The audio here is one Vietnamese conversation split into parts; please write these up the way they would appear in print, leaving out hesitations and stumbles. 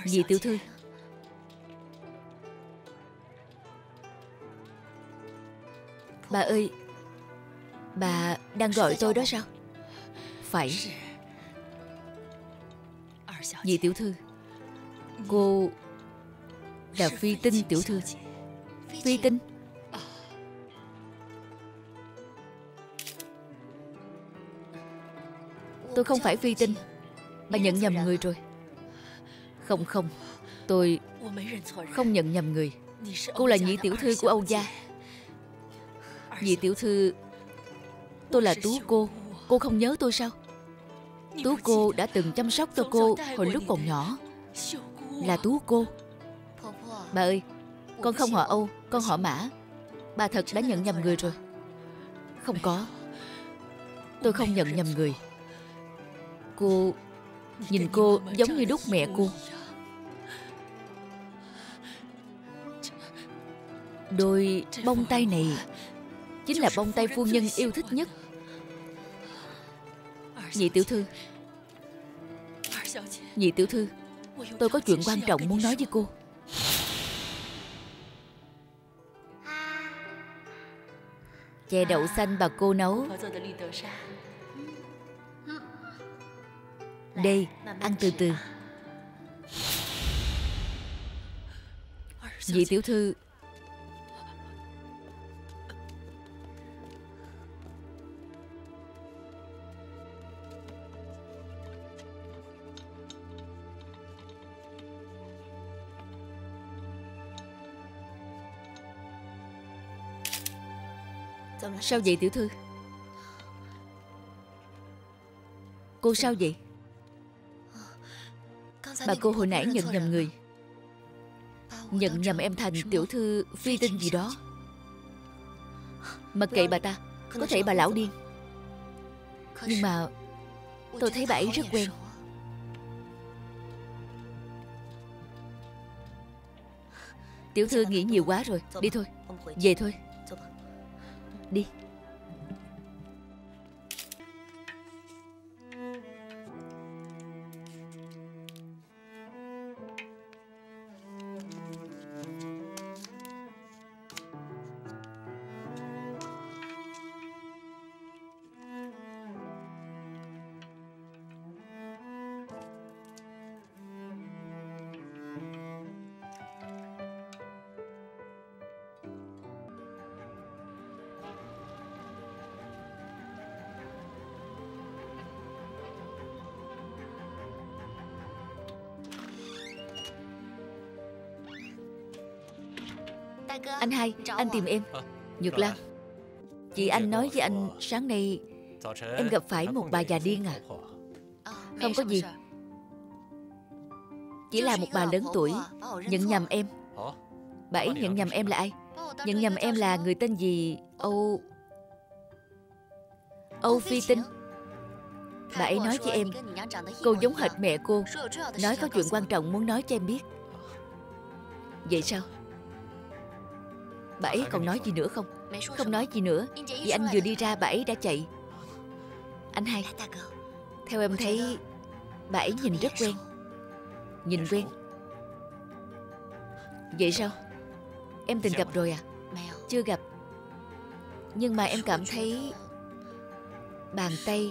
Nhị tiểu thư. Bà ơi, bà đang gọi tôi đó sao? Phải. Nhị tiểu thư, cô là Phi Tinh tiểu thư. Phi Tinh? Tôi không phải Phi Tinh. Bà nhận nhầm người rồi. Không, tôi không nhận nhầm người. Cô là nhị tiểu thư của Âu gia. Nhị tiểu thư, tôi là Tú cô. Cô không nhớ tôi sao? Tú cô đã từng chăm sóc cho cô hồi lúc còn nhỏ. Là Tú cô. Bà ơi, con không họ Âu, con họ Mã. Bà thật đã nhận nhầm người rồi. Không có, tôi không nhận nhầm người. Cô, nhìn cô giống như đúc mẹ cô. Đôi bông tai này chính là bông tai phu nhân yêu thích nhất. Nhị tiểu thư, nhị tiểu thư, tôi có chuyện quan trọng muốn nói với cô. Chè đậu xanh bà cô nấu. Đây, ăn từ từ. Nhị tiểu thư, sao vậy tiểu thư? Cô sao vậy? Bà cô hồi nãy nhận nhầm người. Nhận nhầm em thành tiểu thư Phi Tinh gì đó. Mặc kệ bà ta, có thể bà lão điên. Nhưng mà tôi thấy bà ấy rất quen. Tiểu thư nghĩ nhiều quá rồi. Đi thôi, về thôi. Đi. Anh hai, anh tìm em. Nhược Lan, chị anh nói với anh sáng nay em gặp phải một bà già điên à? Không có gì, chỉ là một bà lớn tuổi nhận nhầm em. Bà ấy nhận nhầm em là ai? Nhận nhầm em là người tên gì Âu Phi Tinh. Bà ấy nói với em cô giống hệt mẹ cô, nói có chuyện quan trọng muốn nói cho em biết. Vậy sao? Bà ấy còn nói gì nữa không? Không nói gì nữa. Vì anh vừa đi ra bà ấy đã chạy. Anh hai, theo em thấy bà ấy nhìn rất quen. Nhìn quen? Vậy sao? Em từng gặp rồi à? Chưa gặp. Nhưng mà em cảm thấy bàn tay.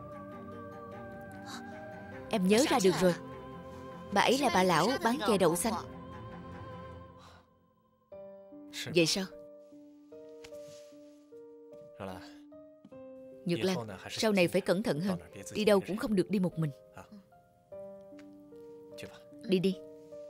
Em nhớ ra được rồi. Bà ấy là bà lão bán chè đậu xanh. Vậy sao? Nhược Lan, sau này phải cẩn thận hơn. Đi đâu cũng không được đi một mình. Đi đi.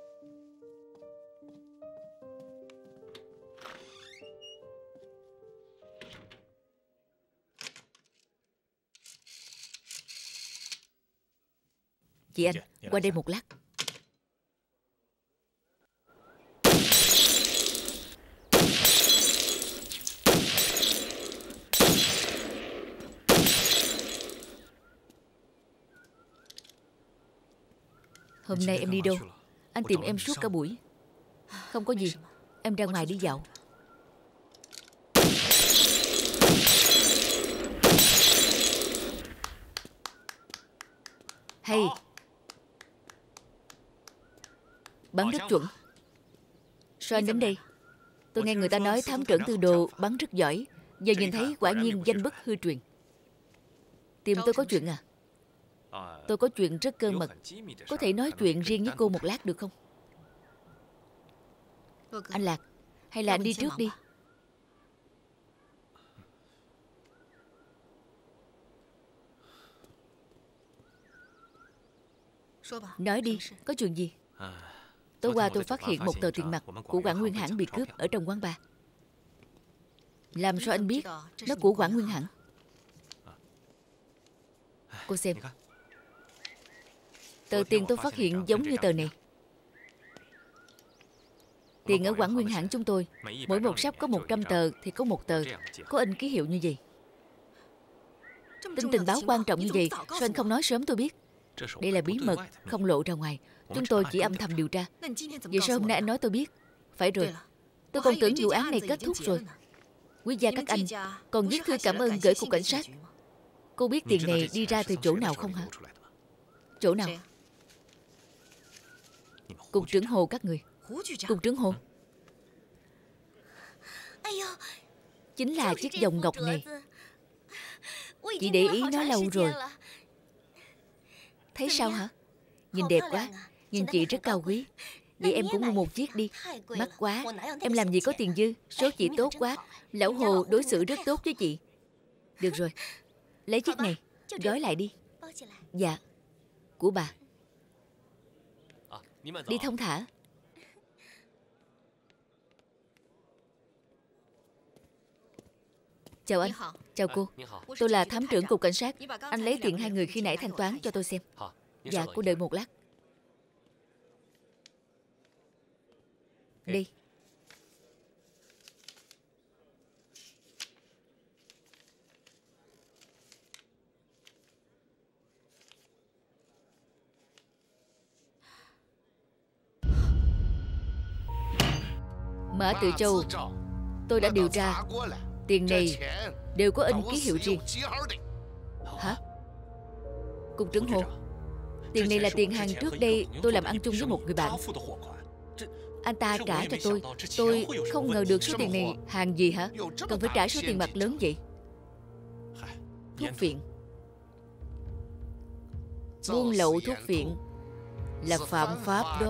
Chị anh, qua đây một lát. Hôm nay em đi đâu? Anh tìm em suốt cả buổi. Không có gì, em ra ngoài đi dạo. Hay. Bắn rất chuẩn. Sao anh đến đây? Tôi nghe người ta nói thám trưởng Tư Đồ bắn rất giỏi. Giờ nhìn thấy quả nhiên danh bất hư truyền. Tìm tôi có chuyện à? Tôi có chuyện rất cơ mật. Có thể nói chuyện riêng với cô một lát được không? Anh Lạc, hay là anh đi trước đi. Nói đi, có chuyện gì? Tối qua tôi phát hiện một tờ tiền mặt của Quảng Nguyên Hãn bị cướp ở trong quán bar. Làm sao anh biết nó của Quảng Nguyên Hãn? Cô xem. Tờ tiền tôi phát hiện giống như tờ này. Tiền ở Quảng Nguyên Hãn chúng tôi, mỗi một sắp có 100 tờ thì có một tờ có in ký hiệu như vậy. Tin tình báo quan trọng như vậy, sao anh không nói sớm tôi biết? Đây là bí mật, không lộ ra ngoài. Chúng tôi chỉ âm thầm điều tra. Vậy sao hôm nay anh nói tôi biết? Phải rồi, tôi còn tưởng vụ án này kết thúc rồi. Quý gia các anh còn viết thư cảm ơn gửi cục cảnh sát. Cô biết tiền này đi ra từ chỗ nào không hả? Chỗ nào? Cục trưởng Hồ các người. Cục trưởng Hồ chính là chiếc vòng ngọc này. Chị để ý nó lâu rồi. Thấy sao hả? Nhìn đẹp quá. Nhìn chị rất cao quý. Vậy em cũng mua một chiếc đi. Mắc quá. Em làm gì có tiền dư. Số chị tốt quá. Lão Hồ đối xử rất tốt với chị. Được rồi, lấy chiếc này, gói lại đi. Dạ. Của bà. Đi thông thả. Chào anh. Chào cô. Tôi là thám trưởng cục cảnh sát. Anh lấy tiền hai người khi nãy thanh toán cho tôi xem. Dạ, cô đợi một lát. Đi. Mã Tự Châu, tôi đã điều tra. Tiền này đều có in ký hiệu riêng. Hả? Cục trưởng Hồ, tiền này là tiền hàng trước đây tôi làm ăn chung với một người bạn. Anh ta trả cho tôi không ngờ được số tiền này hàng gì hả? Cần phải trả số tiền mặt lớn vậy? Thuốc phiện. Buôn lậu thuốc phiện là phạm pháp đó.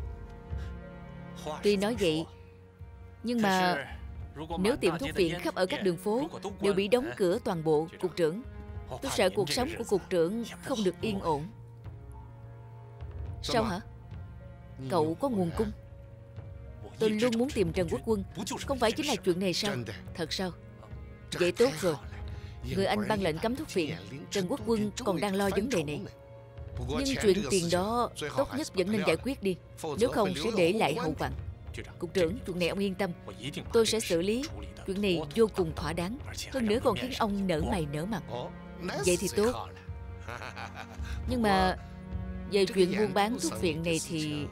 Tuy nói vậy, nhưng mà nếu tiệm thuốc phiện khắp ở các đường phố đều bị đóng cửa toàn bộ, cục trưởng, tôi sợ cuộc sống của cục trưởng không được yên ổn. Sao hả? Cậu có nguồn cung. Tôi luôn muốn tìm Trần Quốc Quân. Không phải chính là chuyện này sao? Thật sao? Vậy tốt rồi. Người anh ban lệnh cấm thuốc phiện. Trần Quốc Quân còn đang lo vấn đề này. Nhưng chuyện tiền đó tốt nhất vẫn nên giải quyết đi. Nếu không sẽ để lại hậu quả. Cục trưởng, chuyện này ông yên tâm. Tôi sẽ xử lý. Chuyện này vô cùng thỏa đáng. Hơn nữa còn khiến ông nở mày nở mặt. Vậy thì tốt. Nhưng mà về chuyện buôn bán thuốc phiện này thì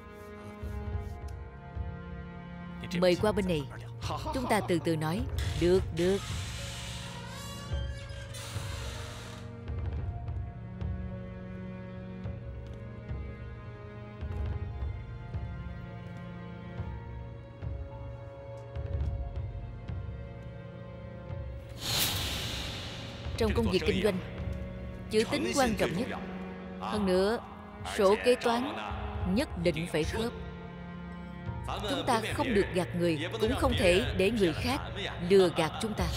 mời qua bên này. Chúng ta từ từ nói. Được, được. Trong công việc kinh doanh, chữ tín quan trọng nhất. Hơn nữa, sổ kế toán nhất định phải khớp. Chúng ta không được gạt người, cũng không thể để người khác lừa gạt chúng ta.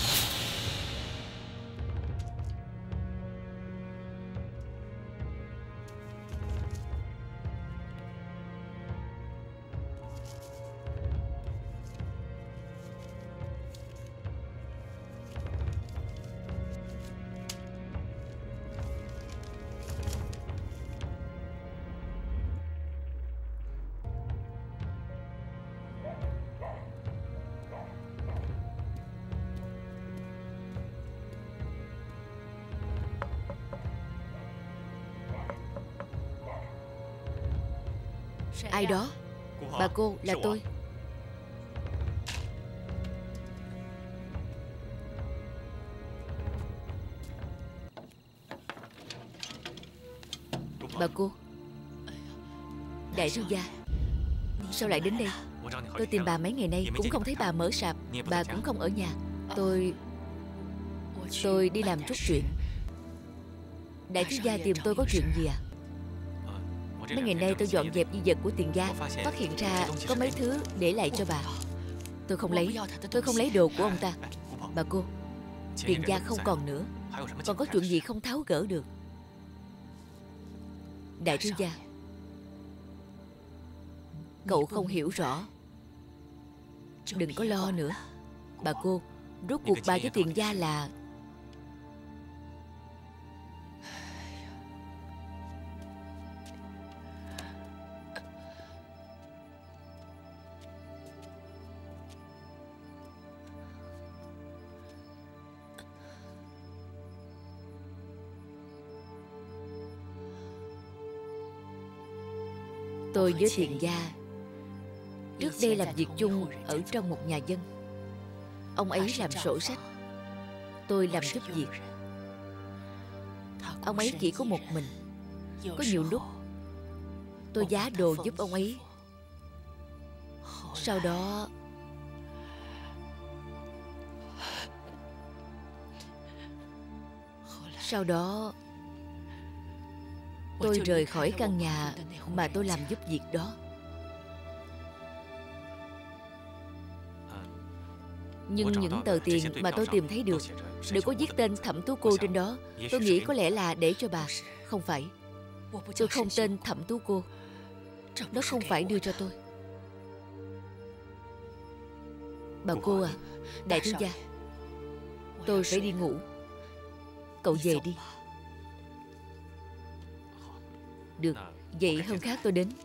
Ai đó? Bà cô, là tôi. Bà cô, đại sư gia, Sao lại đến đây? Tôi tìm bà mấy ngày nay cũng không thấy bà mở sạp. Bà cũng không ở nhà. Tôi đi làm chút chuyện. Đại thiếu gia tìm tôi có chuyện gì à? Mấy ngày nay tôi dọn dẹp di vật của Tiền gia, phát hiện ra có mấy thứ để lại cho bà. Tôi không lấy đồ của ông ta. Bà cô, Tiền gia không còn nữa, còn có chuyện gì không tháo gỡ được? Đại thiếu gia, cậu không hiểu rõ. Đừng có lo nữa. Bà cô, rốt cuộc bà với Tiền gia là... Tôi với Tiền gia trước đây làm việc chung ở trong một nhà dân. Ông ấy làm sổ sách, tôi làm giúp việc. Ông ấy chỉ có một mình. Có nhiều lúc tôi giá đồ giúp ông ấy. Sau đó tôi rời khỏi căn nhà mà tôi làm giúp việc đó. Nhưng những tờ tiền mà tôi tìm thấy được đều có viết tên Thẩm Tú Cô trên đó. Tôi nghĩ có lẽ là để cho bà. Không phải. Tôi không tên Thẩm Tú Cô. Nó không phải đưa cho tôi. Bà cô à, đại thiếu gia, tôi phải đi ngủ. Cậu về đi. Được, vậy hôm khác tôi đến.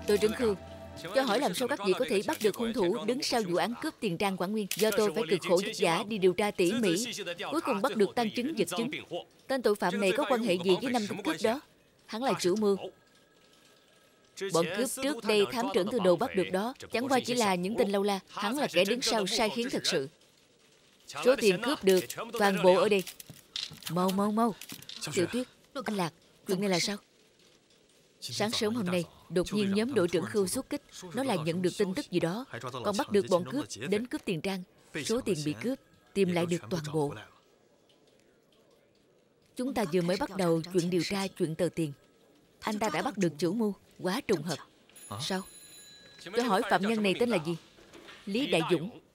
Đội trưởng Khương, cho hỏi làm sao các vị có thể bắt được hung thủ đứng sau vụ án cướp tiền Trang Quảng Nguyên? Do tôi phải cực khổ vất vả đi điều tra tỉ mỉ, cuối cùng bắt được tang chứng vật chứng. Tên tội phạm này có quan hệ gì với 5 tên cướp đó? Hắn là chủ mưu. Bọn cướp trước đây thám trưởng Tư Đồ bắt được đó chẳng qua chỉ là những tên lâu la. Hắn là kẻ đứng sau sai khiến thật sự. Số tiền cướp được toàn bộ ở đây. Mau mau mau. Tiểu Tuyết, anh Lạc, chuyện này là sao? Sáng sớm hôm nay đột nhiên nhóm đội trưởng Khưu xuất kích, nói là nhận được tin tức gì đó, còn bắt được bọn cướp đến cướp tiền Trang. Số tiền bị cướp tìm lại được toàn bộ. Chúng ta vừa mới bắt đầu chuyện điều tra chuyện tờ tiền, anh ta đã bắt được chủ mưu. Quá trùng hợp. Sao? Cho hỏi phạm nhân này tên là gì? Lý Đại Dũng.